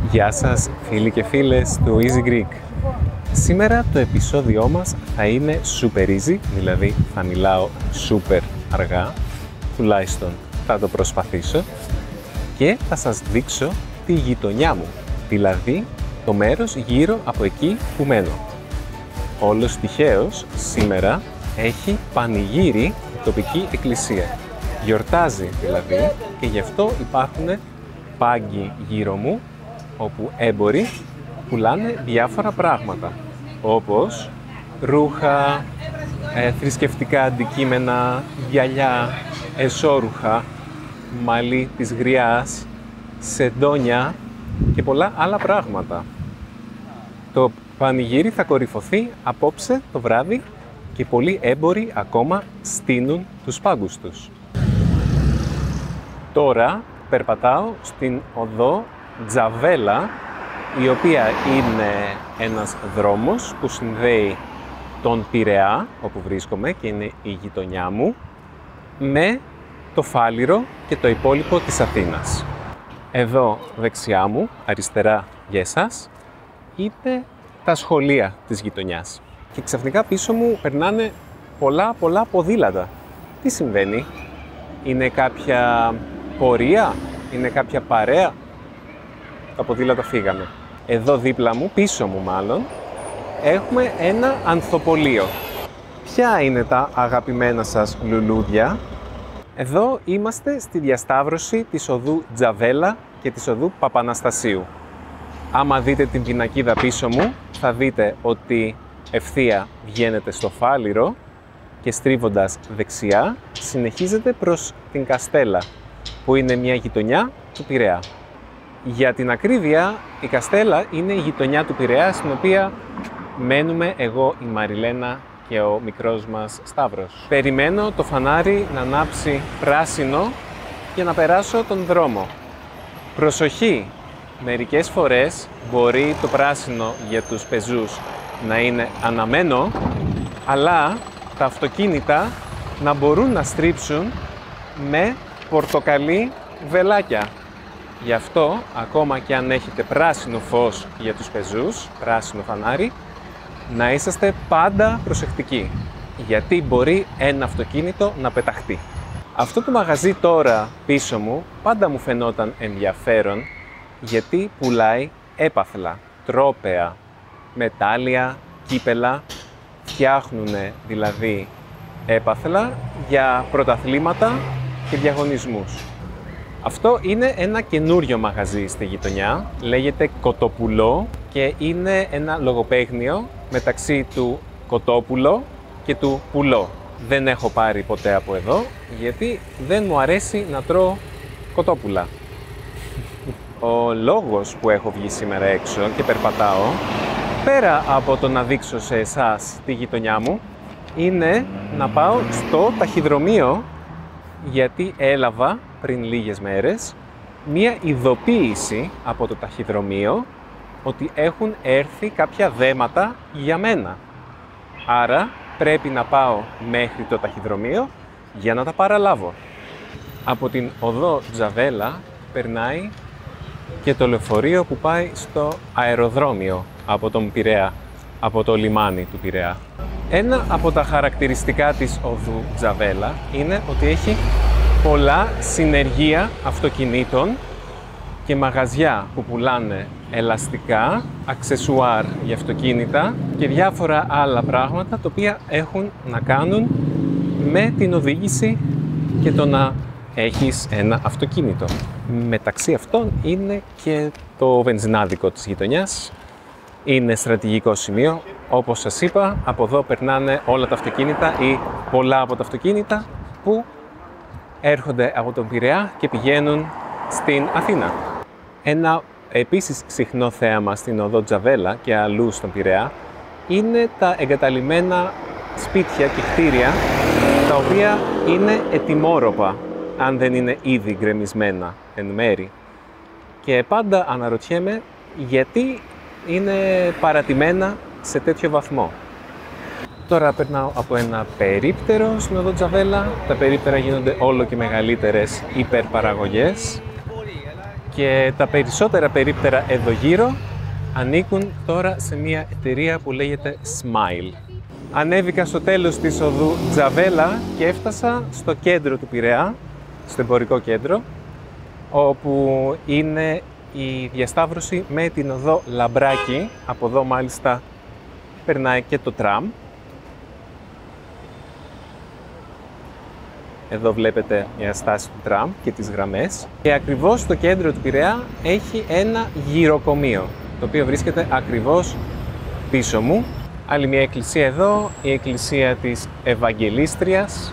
Γεια σας φίλοι και φίλες του Easy Greek. Σήμερα το επεισόδιό μας θα είναι super easy, δηλαδή θα μιλάω super αργά, τουλάχιστον θα το προσπαθήσω και θα σας δείξω τη γειτονιά μου, δηλαδή το μέρος γύρω από εκεί που μένω. Όλος τυχαίως σήμερα έχει πανηγύρι η τοπική εκκλησία. Γιορτάζει δηλαδή και γι' αυτό υπάρχουν πάγκοι γύρω μου όπου έμποροι πουλάνε διάφορα πράγματα όπως ρούχα, θρησκευτικά αντικείμενα, γυαλιά, εσώρουχα, μαλλί της γριάς, σεντόνια και πολλά άλλα πράγματα. Το πανηγύρι θα κορυφωθεί απόψε το βράδυ και πολλοί έμποροι ακόμα στείνουν τους πάγκους τους. Τώρα περπατάω στην οδό Τζαβέλα, η οποία είναι ένας δρόμος που συνδέει τον Πειραιά, όπου βρίσκομαι και είναι η γειτονιά μου, με το Φάληρο και το υπόλοιπο της Αθήνας. Εδώ δεξιά μου, αριστερά για εσάς, είναι τα σχολεία της γειτονιάς. Και ξαφνικά πίσω μου περνάνε πολλά ποδήλατα. Τι συμβαίνει? Είναι κάποια πορεία? Είναι κάποια παρέα? Τα ποδήλατα φύγανε. Εδώ δίπλα μου, πίσω μου μάλλον, έχουμε ένα ανθοπολείο. Ποια είναι τα αγαπημένα σας λουλούδια? Εδώ είμαστε στη διασταύρωση της οδού Τζαβέλα και της οδού Παπαναστασίου. Άμα δείτε την πινακίδα πίσω μου, θα δείτε ότι ευθεία βγαίνετε στο Φάληρο και στρίβοντας δεξιά συνεχίζετε προς την Καστέλα, που είναι μια γειτονιά του Πειραιά. Για την ακρίβεια, η Καστέλα είναι η γειτονιά του Πειραιά, στην οποία μένουμε εγώ, η Μαριλένα και ο μικρός μας Σταύρος. Περιμένω το φανάρι να ανάψει πράσινο για να περάσω τον δρόμο. Προσοχή! Μερικές φορές μπορεί το πράσινο για τους πεζούς να είναι αναμένο, αλλά τα αυτοκίνητα να μπορούν να στρίψουν με πορτοκαλί βελάκια. Γι' αυτό, ακόμα και αν έχετε πράσινο φως για τους πεζούς, πράσινο φανάρι, να είσαστε πάντα προσεκτικοί, γιατί μπορεί ένα αυτοκίνητο να πεταχτεί. Αυτό το μαγαζί τώρα πίσω μου πάντα μου φαινόταν ενδιαφέρον, γιατί πουλάει έπαθλα, τρόπαια, μετάλλια, κύπελα, φτιάχνουν δηλαδή έπαθλα για πρωταθλήματα και διαγωνισμούς. Αυτό είναι ένα καινούριο μαγαζί στη γειτονιά, λέγεται Κοτόπουλο και είναι ένα λογοπαίγνιο μεταξύ του Κοτόπουλο και του Πουλό. Δεν έχω πάρει ποτέ από εδώ, γιατί δεν μου αρέσει να τρώω κοτόπουλα. Ο λόγος που έχω βγει σήμερα έξω και περπατάω, πέρα από το να δείξω σε εσάς τη γειτονιά μου, είναι να πάω στο ταχυδρομείο, γιατί έλαβα πριν λίγες μέρες μία ειδοποίηση από το ταχυδρομείο ότι έχουν έρθει κάποια δέματα για μένα. Άρα πρέπει να πάω μέχρι το ταχυδρομείο για να τα παραλάβω. Από την οδό Τζαβέλα περνάει και το λεωφορείο που πάει στο αεροδρόμιο από τον Πειραιά, από το λιμάνι του Πειραιά. Ένα από τα χαρακτηριστικά της οδού Τζαβέλα είναι ότι έχει πολλά συνεργεία αυτοκινήτων και μαγαζιά που πουλάνε ελαστικά, αξεσουάρ για αυτοκίνητα και διάφορα άλλα πράγματα τα οποία έχουν να κάνουν με την οδήγηση και το να έχεις ένα αυτοκίνητο. Μεταξύ αυτών είναι και το βενζινάδικο της γειτονιάς. Είναι στρατηγικό σημείο. Όπως σας είπα, από εδώ περνάνε όλα τα αυτοκίνητα ή πολλά από τα αυτοκίνητα που έρχονται από τον Πειραιά και πηγαίνουν στην Αθήνα. Ένα επίσης συχνό θέαμα στην οδό Τζαβέλα και αλλού στον Πειραιά είναι τα εγκαταλειμμένα σπίτια και κτίρια τα οποία είναι ετοιμόρροπα, αν δεν είναι ήδη γκρεμισμένα εν μέρη. Και πάντα αναρωτιέμαι γιατί είναι παρατημένα σε τέτοιο βαθμό. Τώρα περνάω από ένα περίπτερο στην οδό Τζαβέλα. Τα περίπτερα γίνονται όλο και μεγαλύτερες υπερπαραγωγές και τα περισσότερα περίπτερα εδώ γύρω ανήκουν τώρα σε μια εταιρεία που λέγεται Smile. Ανέβηκα στο τέλος της οδού Τζαβέλα και έφτασα στο κέντρο του Πειραιά, στο εμπορικό κέντρο, όπου είναι η διασταύρωση με την οδό Λαμπράκη. Από εδώ μάλιστα περνάει και το τραμ. Εδώ βλέπετε μια στάση του τραμ και τις γραμμές. Και ακριβώς στο κέντρο του Πειραιά έχει ένα γυροκομείο, το οποίο βρίσκεται ακριβώς πίσω μου. Άλλη μια εκκλησία εδώ, η εκκλησία της Ευαγγελίστριας.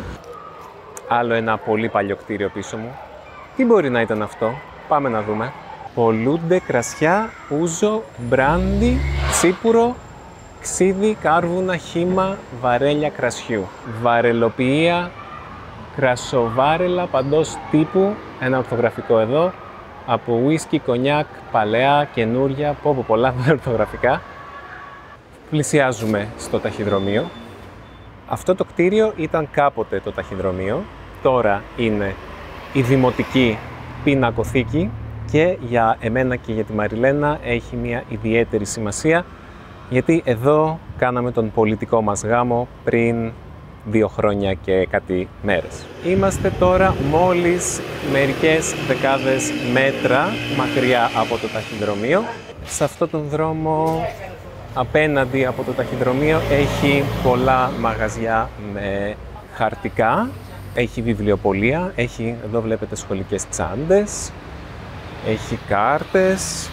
Άλλο ένα πολύ παλιό κτίριο πίσω μου. Τι μπορεί να ήταν αυτό? Πάμε να δούμε. Πολλούνται κρασιά, ούζο, μπράντι, τσίπουρο, ξύδι, κάρβουνα, χύμα, βαρέλια κρασιού. Βαρελοποιία, κρασοβάρελα παντός τύπου, ένα ορθογραφικό εδώ, από ουίσκι, κονιάκ, παλαιά, καινούρια, πω πολλά ορθογραφικά. Πλησιάζουμε στο ταχυδρομείο. Αυτό το κτίριο ήταν κάποτε το ταχυδρομείο, τώρα είναι η Δημοτική Πινακοθήκη και για εμένα και για τη Μαριλένα έχει μια ιδιαίτερη σημασία, γιατί εδώ κάναμε τον πολιτικό μας γάμο πριν 2 χρόνια και κάτι μέρες. Είμαστε τώρα μόλις μερικές δεκάδες μέτρα μακριά από το ταχυδρομείο. Σε αυτόν τον δρόμο απέναντι από το ταχυδρομείο έχει πολλά μαγαζιά με χαρτικά, έχει βιβλιοπωλεία, έχει, εδώ βλέπετε, σχολικές τσάντες, έχει κάρτες,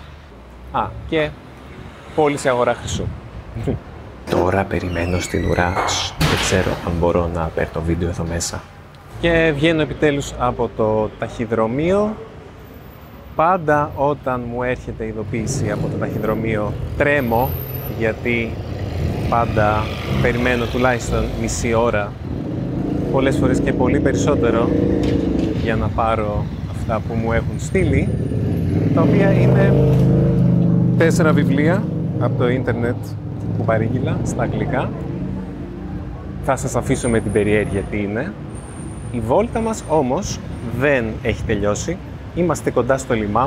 και πώληση αγορά χρυσού. Τώρα περιμένω στην ουρά, δεν ξέρω αν μπορώ να παίρνω βίντεο εδώ μέσα. Και βγαίνω επιτέλους από το ταχυδρομείο. Πάντα όταν μου έρχεται ειδοποίηση από το ταχυδρομείο τρέμω, γιατί πάντα περιμένω τουλάχιστον μισή ώρα, πολλές φορές και πολύ περισσότερο, για να πάρω αυτά που μου έχουν στείλει, τα οποία είναι 4 βιβλία από το ίντερνετ που παρήγγειλα στα αγγλικά. Θα σας αφήσω με την περιέργεια τι είναι. Η βόλτα μας όμως δεν έχει τελειώσει. Είμαστε κοντά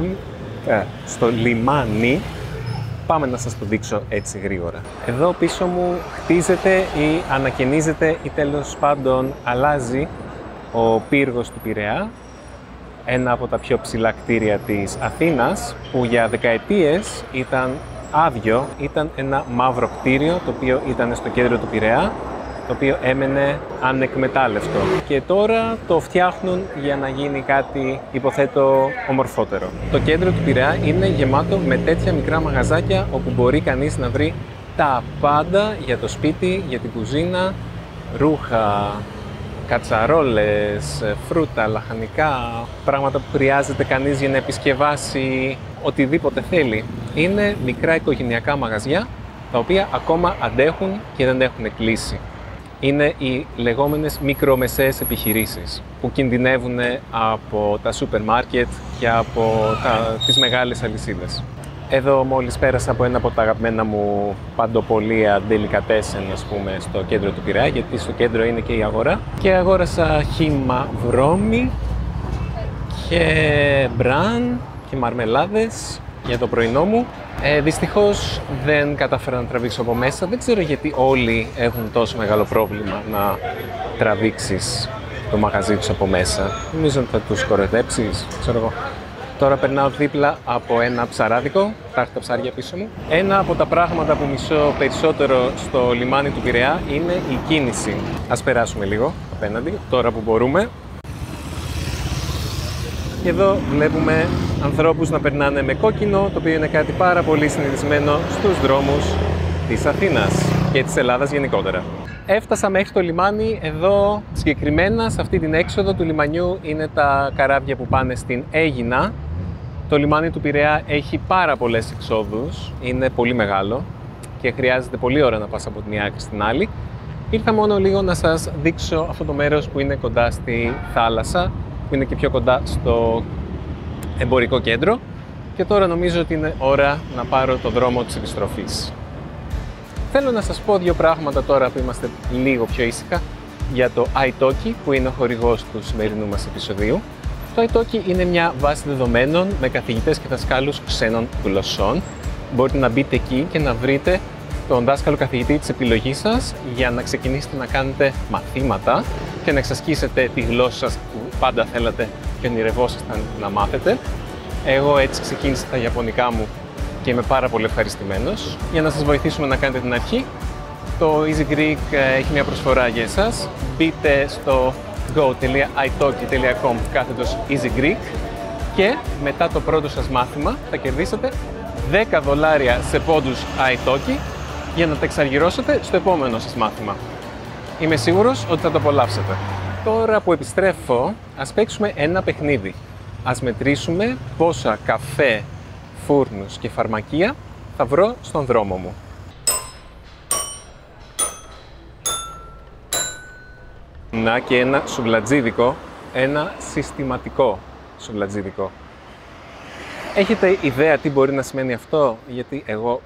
στο λιμάνι. Πάμε να σας το δείξω έτσι γρήγορα. Εδώ πίσω μου χτίζεται ή ανακαινίζεται ή τέλος πάντων αλλάζει ο πύργος του Πειραιά. Ένα από τα πιο ψηλά κτίρια της Αθήνας, που για δεκαετίες ήταν άδειο. Ήταν ένα μαύρο κτίριο, το οποίο ήταν στο κέντρο του Πειραιά, το οποίο έμενε ανεκμετάλλευτο. Και τώρα το φτιάχνουν για να γίνει κάτι, υποθέτω, ομορφότερο. Το κέντρο του Πειραιά είναι γεμάτο με τέτοια μικρά μαγαζάκια, όπου μπορεί κανείς να βρει τα πάντα για το σπίτι, για την κουζίνα, ρούχα, κατσαρόλες, φρούτα, λαχανικά, πράγματα που χρειάζεται κανείς για να επισκευάσει οτιδήποτε θέλει. Είναι μικρά οικογενειακά μαγαζιά, τα οποία ακόμα αντέχουν και δεν έχουν κλείσει. Είναι οι λεγόμενες μικρομεσαίες επιχειρήσεις, που κινδυνεύουν από τα σούπερ μάρκετ και από τις μεγάλες αλυσίδες. Εδώ μόλις πέρασα από ένα από τα αγαπημένα μου παντοπολία delicatessen, ας πούμε, στο κέντρο του Πειραιά, γιατί στο κέντρο είναι και η αγορά. Και αγόρασα χύμα βρώμη και μπραν και μαρμελάδες για το πρωινό μου. Δυστυχώς δεν κατάφερα να τραβήξω από μέσα. Δεν ξέρω γιατί όλοι έχουν τόσο μεγάλο πρόβλημα να τραβήξεις το μαγαζί τους από μέσα. Νομίζω ότι θα τους κοροϊδέψεις, ξέρω εγώ. Τώρα περνάω δίπλα από ένα ψαράδικο, τα έχω τα ψάρια πίσω μου. Ένα από τα πράγματα που μισώ περισσότερο στο λιμάνι του Πειραιά είναι η κίνηση. Ας περάσουμε λίγο απέναντι, τώρα που μπορούμε. Και εδώ βλέπουμε ανθρώπους να περνάνε με κόκκινο, το οποίο είναι κάτι πάρα πολύ συνηθισμένο στους δρόμους της Αθήνας και της Ελλάδας γενικότερα. Έφτασα μέχρι το λιμάνι. Εδώ συγκεκριμένα σε αυτή την έξοδο του λιμανιού είναι τα καράβια που πάνε στην Αίγινα. Το λιμάνι του Πειραιά έχει πάρα πολλές εξόδους, είναι πολύ μεγάλο και χρειάζεται πολλή ώρα να πας από τη μία άκρη στην άλλη. Ήρθα μόνο λίγο να σας δείξω αυτό το μέρος που είναι κοντά στη θάλασσα, που είναι και πιο κοντά στο εμπορικό κέντρο, και τώρα νομίζω ότι είναι ώρα να πάρω το δρόμο της επιστροφής. Θέλω να σας πω 2 πράγματα τώρα που είμαστε λίγο πιο ήσυχα για το italki, που είναι ο χορηγός του σημερινού μας επεισοδίου. Το italki είναι μια βάση δεδομένων με καθηγητές και δασκάλους ξένων γλωσσών. Μπορείτε να μπείτε εκεί και να βρείτε τον δάσκαλο καθηγητή της επιλογής σας για να ξεκινήσετε να κάνετε μαθήματα και να εξασκήσετε τη γλώσσα σας που πάντα θέλατε και ονειρευόσασταν να μάθετε. Εγώ έτσι ξεκίνησα τα ιαπωνικά μου και είμαι πάρα πολύ ευχαριστημένος. Για να σας βοηθήσουμε να κάνετε την αρχή, το Easy Greek έχει μια προσφορά για εσάς. Μπείτε στο go.italki.com/Easy Greek και μετά το πρώτο σας μάθημα θα κερδίσετε $10 σε πόντους italki για να τα εξαργυρώσετε στο επόμενο σας μάθημα. Είμαι σίγουρος ότι θα το απολαύσετε. Τώρα που επιστρέφω, ας παίξουμε ένα παιχνίδι. Ας μετρήσουμε πόσα καφέ, φούρνους και φαρμακεία θα βρω στον δρόμο μου. Να και ένα σουβλατζίδικο, ένα συστηματικό σουβλατζίδικο. Έχετε ιδέα τι μπορεί να σημαίνει αυτό? Γιατί εγώ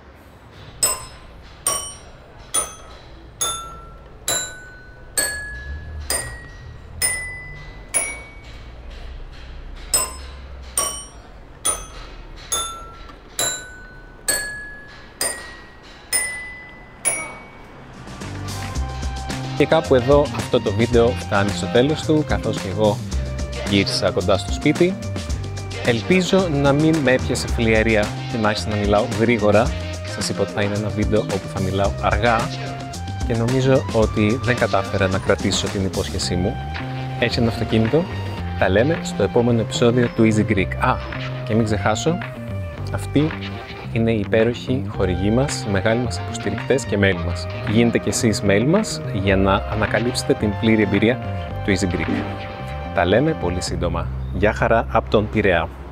και κάπου εδώ αυτό το βίντεο φτάνει στο τέλος του, καθώς και εγώ γύρισα κοντά στο σπίτι. Ελπίζω να μην με έπιασε φλιαρία και να άρχισα να μιλάω γρήγορα. Σας είπα ότι θα είναι ένα βίντεο όπου θα μιλάω αργά και νομίζω ότι δεν κατάφερα να κρατήσω την υπόσχεσή μου. Έχει ένα αυτοκίνητο. Τα λέμε στο επόμενο επεισόδιο του Easy Greek. Και μην ξεχάσω, αυτοί είναι οι υπέροχοι χορηγοί μας, οι μεγάλοι μας υποστηρικτές και μέλη μας. Γίνετε κι εσείς μέλη μας για να ανακαλύψετε την πλήρη εμπειρία του Easy Greek. Τα λέμε πολύ σύντομα. Γεια χαρά από τον Πειραιά.